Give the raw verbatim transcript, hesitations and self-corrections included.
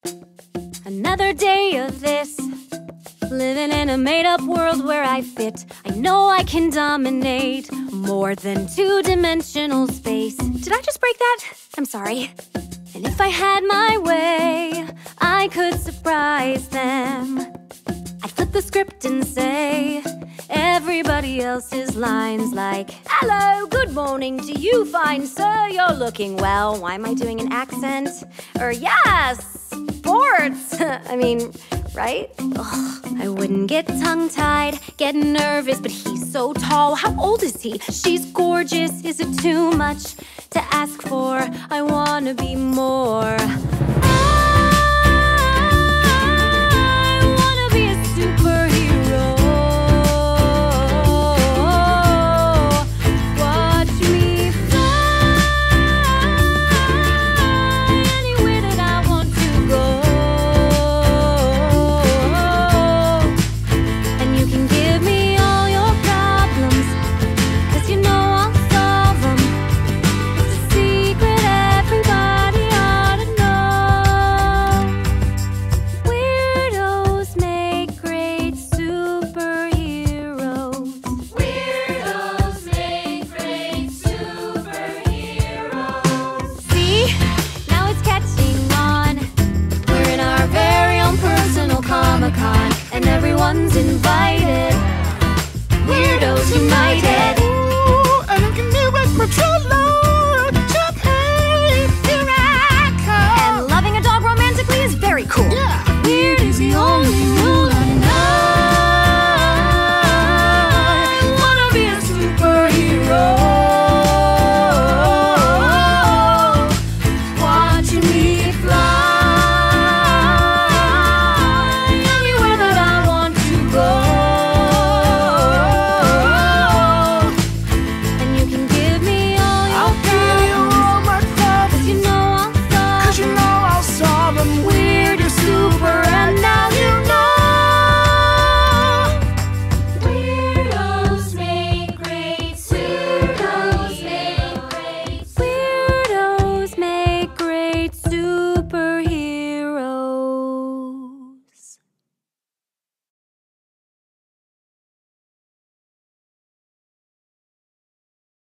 Another day of this, living in a made-up world where I fit. I know I can dominate more than two-dimensional space. Did I just break that? I'm sorry. And if I had my way, I could surprise them. I'd flip the script and say everybody else's lines like, hello, good morning to you, fine sir, you're looking well. Why am I doing an accent? Or yes, sports. I mean, right? Ugh, I wouldn't get tongue-tied, get nervous, but he's so tall. How old is he? She's gorgeous. Is it too much to ask for? I wanna be more. I wanna be a superhero. Watch me fly anywhere that I want to go. And you can give me all your problems, 'cause you know I'll solve them. It's a secret everybody ought to know. Weirdos make great superheroes. Weirdos make great superheroes. See? Now it's catching on. We're in our very own personal Comic-Con, and everyone's invited. Weirdos United.